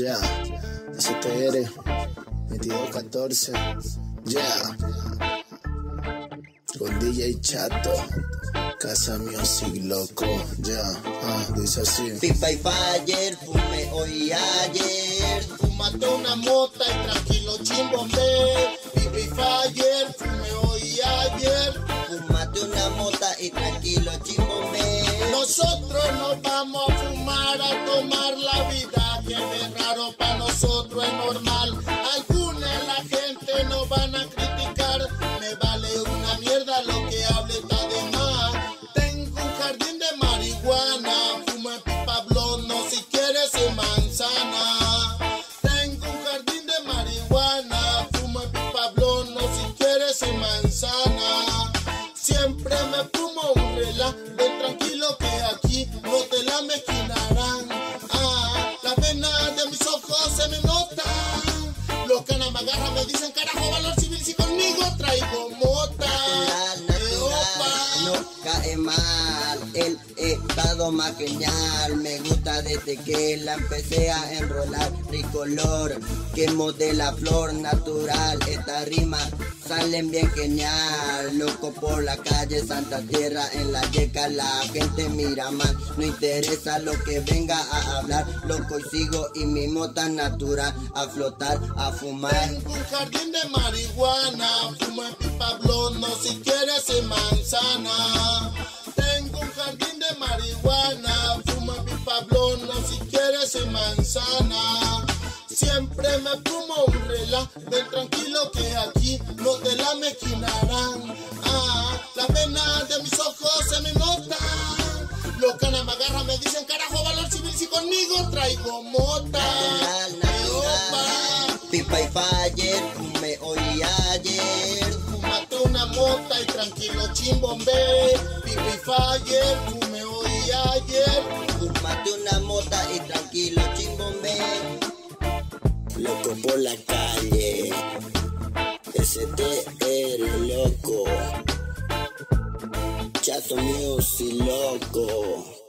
Ya, STR 2214. Ya, con DJ Chato, Casa Music, loco. Ya, dice así. Pipa y Fire, fumé hoy y ayer. Fumate una mota y tranquilo chimbombe. Pipa y Fire, fumé hoy y ayer. Fumate una mota y tranquilo chimbombe. Nosotros nos vamos a fumar, a tomar la vida, que es raro para nosotros, es normal. Algunos la gente nos van a criticar, me vale una mierda lo que hable está de más. Tengo un jardín de marihuana, fumo en pipa blondo, si quieres en manzana. Tengo un jardín de marihuana, fumo en pipa blondo, si quieres en manzana. Siempre me fumo un relax, ven tranquilo que aquí no te la mezquinarán. Las venas de mis ojos se me notan. Los canas me agarran, me dicen carajo valor civil si conmigo traigo mota. No cae mal, el estado más genial. Me gusta desde que la empecé a enrolar. Tricolor, quemo de la flor natural. Estas rimas salen bien genial. Loco por la calle, Santa Tierra en la yeca. La gente mira mal, no interesa lo que venga a hablar. Loco y sigo y mi mota natural. A flotar, a fumar. Tengo un jardín de marihuana, fumo en pipa blondo, si quieres en manzana. Tengo un jardín de marihuana, fumo en pipa blondo, si quieres en manzana. Siempre me fumo un relax, ven tranquilo que aquí no te la mezquinarán. Las venas de mis ojos se me notan. Los canas me agarran, me dicen carajo valor civil si conmigo traigo mota. Pipa y Fire, fumé hoy y ayer. Fumate una mota y tranquilo chimbombe. Pipa y Fire, fumé hoy y ayer. Fumate una mota y tranquilo chimbombe. Loco por la calle, STR, loco. Chato Music, loco.